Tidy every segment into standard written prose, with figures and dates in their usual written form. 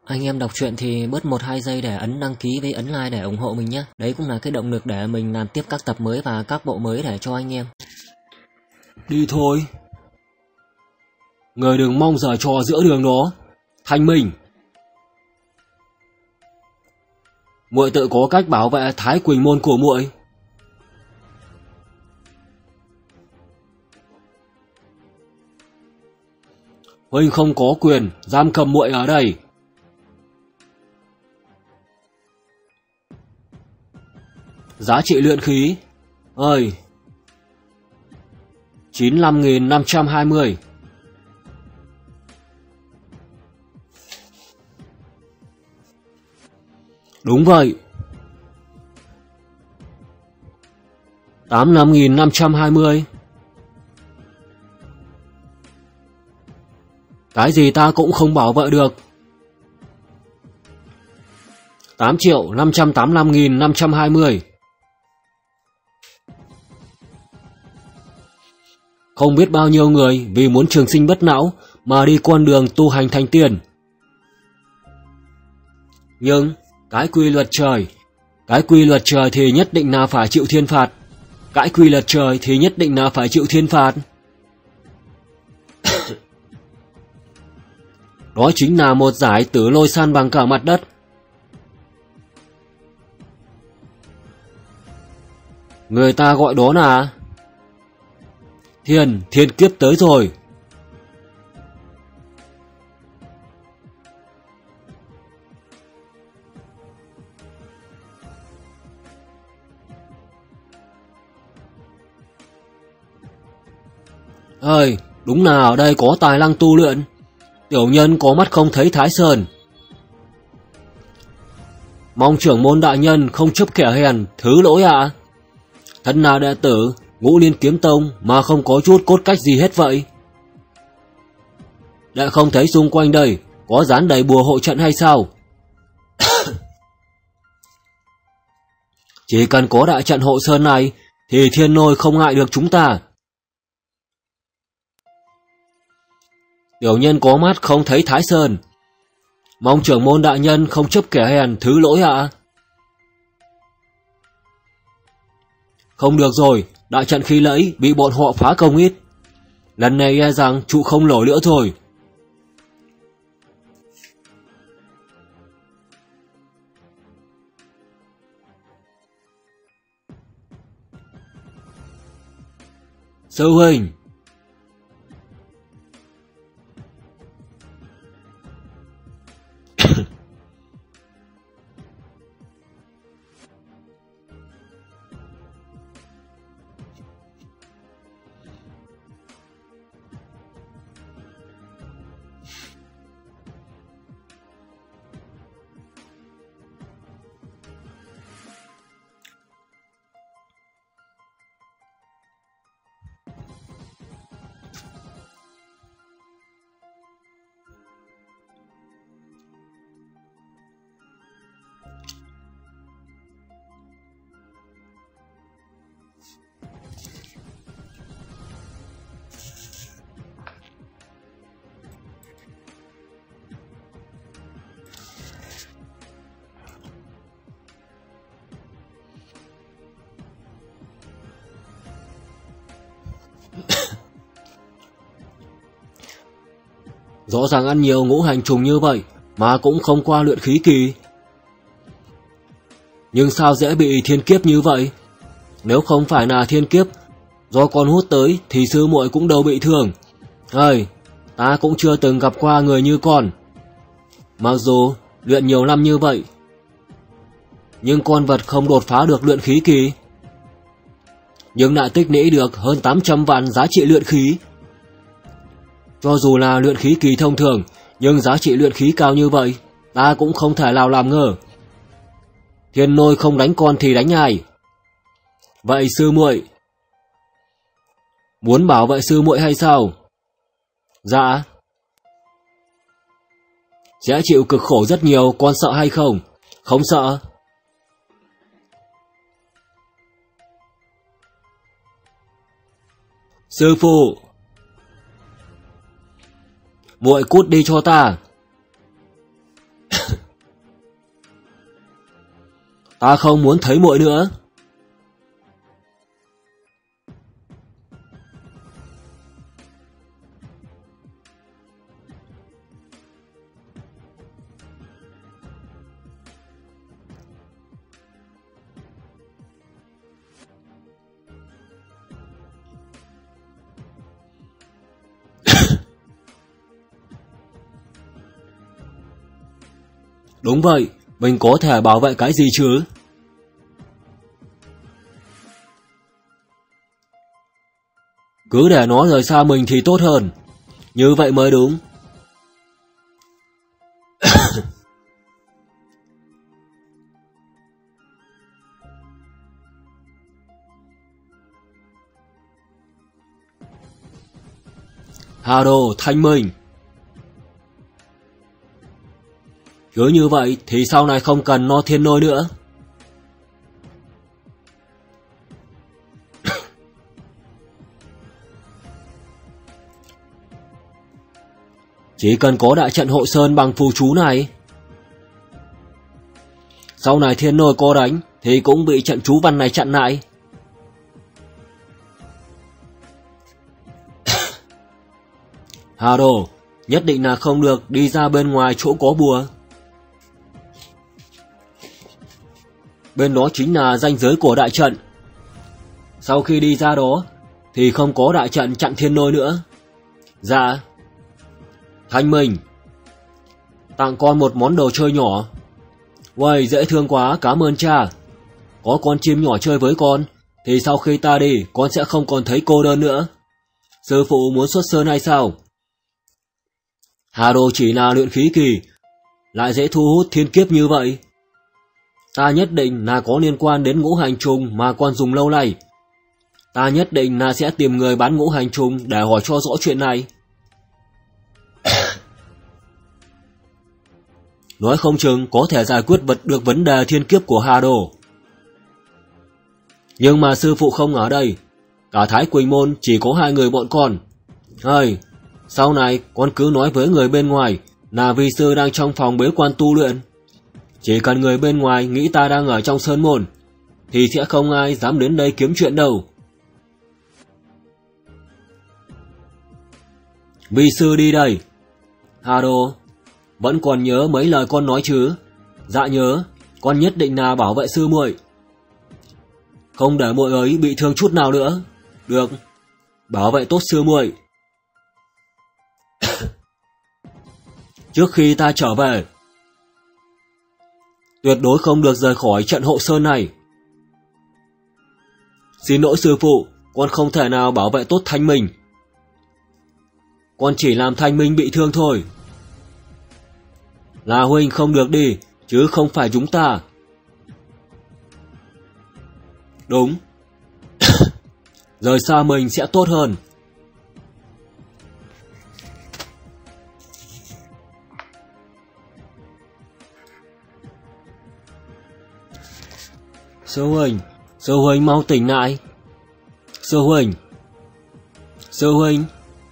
Anh em đọc truyện thì bớt 1-2 giây để ấn đăng ký với ấn like để ủng hộ mình nhé. Đấy cũng là cái động lực để mình làm tiếp các tập mới và các bộ mới để cho anh em. Đi thôi. Người đừng mong giở trò giữa đường đó. Thanh Minh. Muội tự có cách bảo vệ Thái Quỳnh môn của muội. Huynh không có quyền giam cầm muội ở đây. Giá trị luyện khí ơi 95.520. Đúng vậy. 85.520. Cái gì ta cũng không bảo vệ được. 8.585.520. Không biết bao nhiêu người vì muốn trường sinh bất lão mà đi con đường tu hành thành tiên. Nhưng cái quy luật trời thì nhất định là phải chịu thiên phạt. Cái quy luật trời thì nhất định là phải chịu thiên phạt. Đó chính là một giải tử lôi san bằng cả mặt đất. Người ta gọi đó là thiên kiếp tới rồi. Ơi, đúng là ở đây có tài năng tu luyện. Tiểu nhân có mắt không thấy Thái Sơn. Mong trưởng môn đại nhân không chấp kẻ hèn, thứ lỗi ạ. Thân là đệ tử Ngũ Liên Kiếm Tông mà không có chút cốt cách gì hết vậy. Đệ không thấy xung quanh đây có dán đầy bùa hộ trận hay sao? Chỉ cần có đại trận hộ sơn này thì thiên lôi không ngại được chúng ta. Tiểu nhân có mắt không thấy Thái Sơn. Mong trưởng môn đại nhân không chấp kẻ hèn, thứ lỗi ạ. Không được rồi, đại trận khi nãy bị bọn họ phá công ít. Lần này e rằng trụ không nổi nữa rồi. Sư huynh. Rõ ràng ăn nhiều ngũ hành trùng như vậy mà cũng không qua luyện khí kỳ. Nhưng sao dễ bị thiên kiếp như vậy? Nếu không phải là thiên kiếp do con hút tới thì sư muội cũng đâu bị thương. Ơi, ta cũng chưa từng gặp qua người như con. Mặc dù luyện nhiều năm như vậy, nhưng con vật không đột phá được luyện khí kỳ. Nhưng lại tích lũy được hơn 800 vạn giá trị luyện khí. Cho dù là luyện khí kỳ thông thường, nhưng giá trị luyện khí cao như vậy, ta cũng không thể nào làm ngờ. Thiên lôi không đánh con thì đánh ai? Vậy sư muội muốn bảo vệ sư muội hay sao? Dạ. Sẽ chịu cực khổ rất nhiều, con sợ hay không? Không sợ. Sư phụ, muội cút đi cho ta. Ta không muốn thấy muội nữa. Đúng vậy, mình có thể bảo vệ cái gì chứ? Cứ để nó rời xa mình thì tốt hơn. Như vậy mới đúng. Hà Đồ, thanh minh. Cứ như vậy thì sau này không cần No Thiên Lôi nữa. Chỉ cần có đại trận hộ sơn bằng phù chú này, sau này Thiên Lôi có đánh thì cũng bị trận chú văn này chặn lại. Hà Đồ, nhất định là không được đi ra bên ngoài chỗ có bùa. Bên đó chính là ranh giới của đại trận. Sau khi đi ra đó thì không có đại trận chặn Thiên Lôi nữa. Dạ. Thanh Minh, tặng con một món đồ chơi nhỏ. Uầy, dễ thương quá, cảm ơn cha. Có con chim nhỏ chơi với con thì sau khi ta đi con sẽ không còn thấy cô đơn nữa. Sư phụ muốn xuất sơn hay sao? Hà Đồ chỉ là luyện khí kỳ, lại dễ thu hút thiên kiếp như vậy. Ta nhất định là có liên quan đến ngũ hành trùng mà con dùng lâu nay. Ta nhất định là sẽ tìm người bán ngũ hành trùng để hỏi cho rõ chuyện này. Nói không chừng có thể giải quyết được vấn đề thiên kiếp của Hà Đồ. Nhưng mà sư phụ không ở đây, cả Thái Quỳnh Môn chỉ có 2 người bọn con. Sau này con cứ nói với người bên ngoài là vi sư đang trong phòng bế quan tu luyện. Chỉ cần người bên ngoài nghĩ ta đang ở trong sơn môn thì sẽ không ai dám đến đây kiếm chuyện đâu. Vi sư đi đây. Hà Đồ, vẫn còn nhớ mấy lời con nói chứ? Dạ nhớ, con nhất định là bảo vệ sư muội, không để muội ấy bị thương chút nào nữa. Được, bảo vệ tốt sư muội. Trước khi ta trở về, tuyệt đối không được rời khỏi trận hộ sơn này. Xin lỗi sư phụ, con không thể nào bảo vệ tốt Thanh Minh. Con chỉ làm Thanh Minh bị thương thôi. Là huynh không được đi, chứ không phải chúng ta. Đúng. Rời xa mình sẽ tốt hơn. Sư huynh mau tỉnh lại. Sư huynh.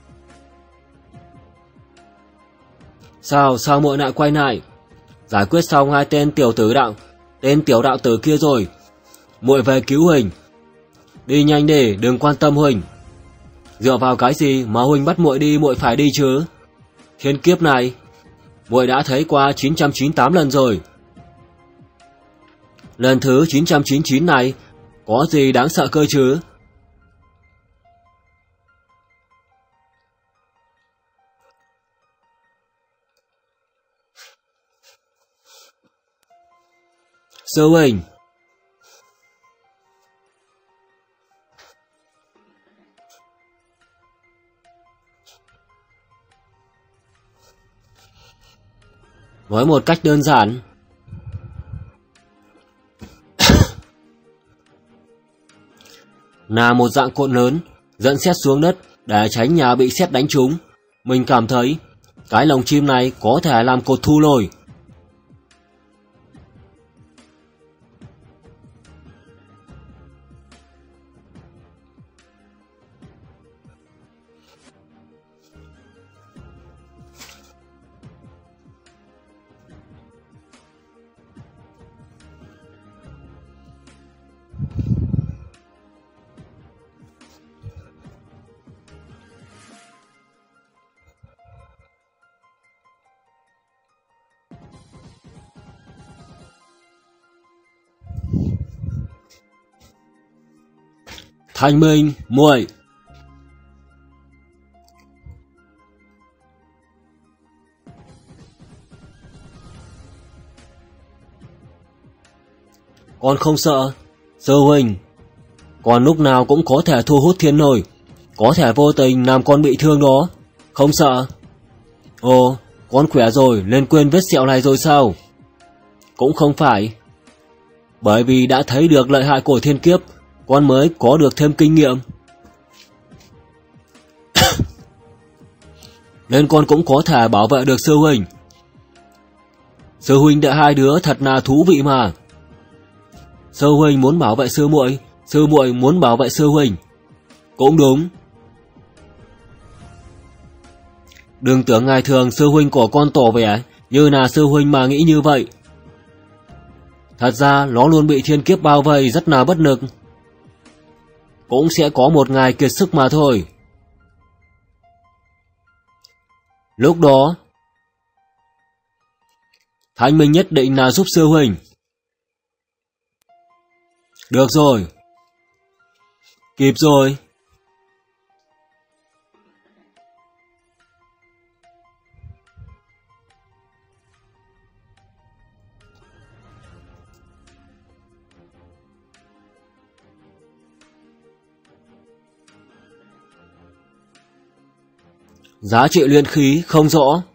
Sao muội lại quay lại? Giải quyết xong 2 tên tiểu đạo tử kia rồi, muội về cứu huynh. Đi nhanh đi, đừng quan tâm huynh. Dựa vào cái gì mà huynh bắt muội đi, muội phải đi chứ? Thiên kiếp này muội đã thấy qua 998 lần rồi. Lần thứ 999 này có gì đáng sợ cơ chứ? Sư huynh. Nói một cách đơn giản, là một dạng cột lớn dẫn sét xuống đất để tránh nhà bị sét đánh trúng. Mình cảm thấy cái lồng chim này có thể làm cột thu lôi. Thanh Minh, muội. Con không sợ, sư huynh. Con lúc nào cũng có thể thu hút thiên nổi, có thể vô tình làm con bị thương đó. Không sợ. Ồ, con khỏe rồi nên quên vết sẹo này rồi sao? Cũng không phải. Bởi vì đã thấy được lợi hại của thiên kiếp, con mới có được thêm kinh nghiệm. Nên con cũng có thể bảo vệ được sư huynh. Sư huynh đệ hai đứa thật là thú vị mà. Sư huynh muốn bảo vệ sư muội muốn bảo vệ sư huynh. Cũng đúng. Đừng tưởng ngày thường sư huynh của con tỏ vẻ như là sư huynh mà nghĩ như vậy. Thật ra nó luôn bị thiên kiếp bao vây rất là bất lực. Cũng sẽ có một ngày kiệt sức mà thôi. Lúc đó Thanh Minh nhất định là giúp sư huynh. Được rồi. Kịp rồi. Giá trị luyện khí không rõ.